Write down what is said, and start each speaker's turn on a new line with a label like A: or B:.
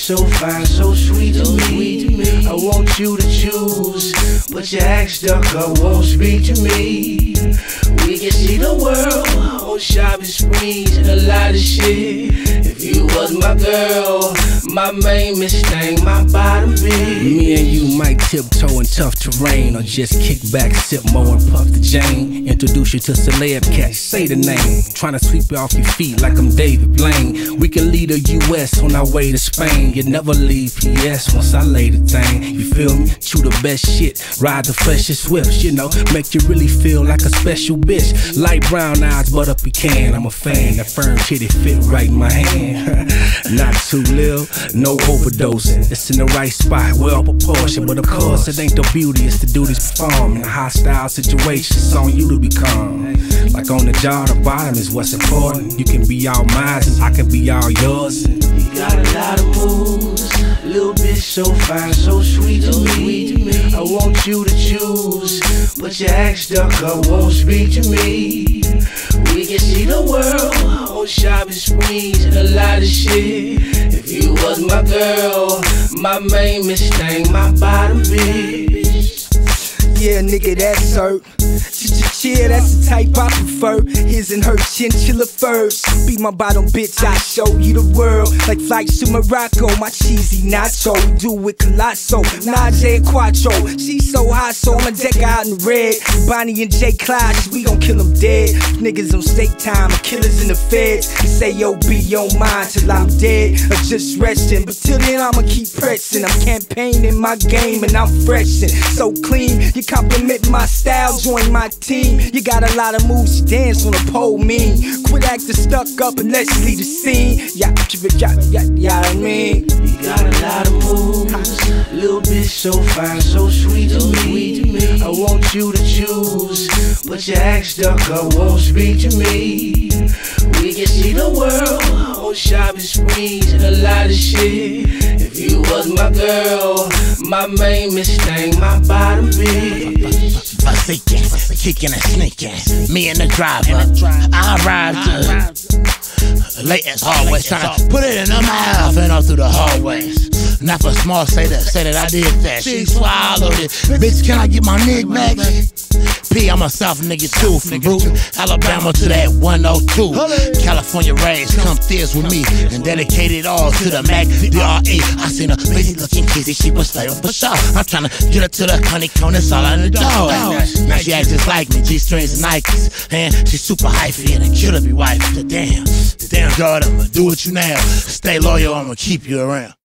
A: so fine, so sweet to me. I want you to choose, but your act stuck up won't speak to me. We can see the world on shopping sprees and a lot of shit. If you was my girl, my main mistake, my bottom bitch.
B: Me and you might tiptoe in tough terrain, or just kick back, sip more and puff the Jane. Introduce you to celeb cats, say the name. Tryna sweep you off your feet like I'm David Blaine. We can lead the US on our way to Spain. You never leave PS once I lay the thing. You feel me? Chew the best shit, ride the freshest whips, you know, make you really feel like a special bitch. Light brown eyes, butter pecan, I'm a fan. That firm titty fit right in my hand. Not too little, no overdosing. It's in the right spot, well proportioned. But of course, it ain't the beauty, it's the duties performed. In a hostile situation, it's on you to be calm. Like on the jaw, the bottom is what's important. You can be all mine, and I can be all yours.
A: You got a lot of moves, little bitch so fine, so sweet to me. I want you to choose, but your act stuck up won't speak to me. We can see the world on shopping sprees and a lot of shit. If you was my girl, my main mistake, my bottom bitch.
C: Yeah, nigga, that's hurt. Yeah, that's the type I prefer. His and her chinchilla furs. Be my bottom bitch, I show you the world. Like flights to Morocco, my cheesy nacho. We do it colosso, Najee Quattro. She's so hot, so I'ma deck out in red. Bonnie and J. Klyde, we gon' kill them dead. Niggas on state time, killers in the feds. They say, yo, be on mine till I'm dead or just resting. But till then, I'ma keep pressing. I'm campaigning my game and I'm freshin'. So clean, you compliment my style, join my team. You got a lot of moves to dance on a pole, mean. Quit acting stuck up and let's leave the scene. Yeah, I mean.
A: You got a lot of moves, little bitch so fine, so sweet to me. I want you to choose, but your act stuck up won't speak to me. We can see the world on shopping sprees and a lot of shit. If you was my girl, my main mistake, my bottom bitch.
D: Forsaken, kicking and sneaking, me and the driver. I arrived late as always, trying to put it in her mouth and all through the hallways. Not for small, say that I did that. She swallowed it. Bitch, can I get my nigga back? P, I'm a South nigga too, from Bruton, Alabama to that 102. California raised, come Thiz with me and dedicate it all to the Mac DRE. I seen a busy looking kizzy, she was slave for sure. I'm trying to get her to the honeycomb, that's all in the door. Now she acts just like me, G-strings and Nikes, and she's super hyphy and a killer be wife. The damn God, I'ma do what you now. Stay loyal, I'ma keep you around.